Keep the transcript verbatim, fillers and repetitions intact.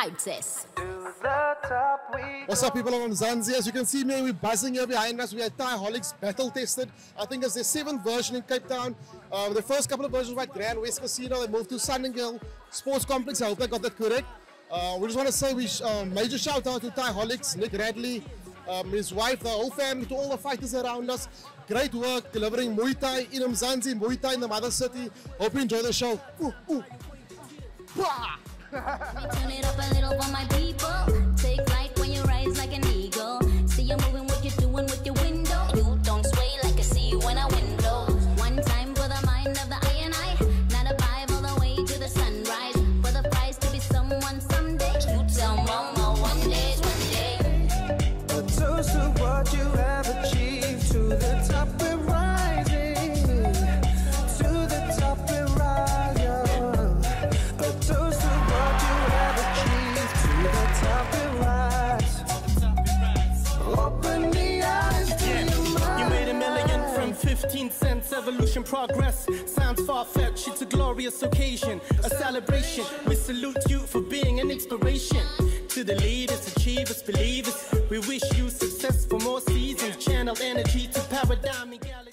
Hypes. What's up, people? I'm Mzansi. As you can see me, we're buzzing here behind us. We are Thaiholics battle tested. I think it's the seventh version in Cape Town. Uh, the first couple of versions were at Grand West Casino. They moved to Sunningdale Sports Complex. I hope I got that correct. Uh, we just want to say we sh uh, major shout out to Thaiholics, Nick Radley, um, his wife, the whole family, to all the fighters around us. Great work delivering Muay Thai in Mzansi, Muay Thai in the mother city. Hope you enjoy the show. Ooh, ooh. Turn it up a little for my people. Take flight when you rise like an eagle. See you moving, what you're doing with your window. You don't sway like a sea when I wind blows. One time for the mind of the I and I. Not a vibe all the way to the sunrise. For the prize to be someone someday. You tell mama one day, one day. A toast to what you have achieved. To the top we're rising. To the top we're rising. A toast to what you have achieved. To the top we're rising. Open the eyes to Yeah, your mind. you made a million from fifteen cents. Evolution, progress sounds far-fetched. It's a glorious occasion, a celebration. We salute you for being an inspiration to the leaders, achievers, believers. We wish you success for more seasons. Channel energy to paradigm equality.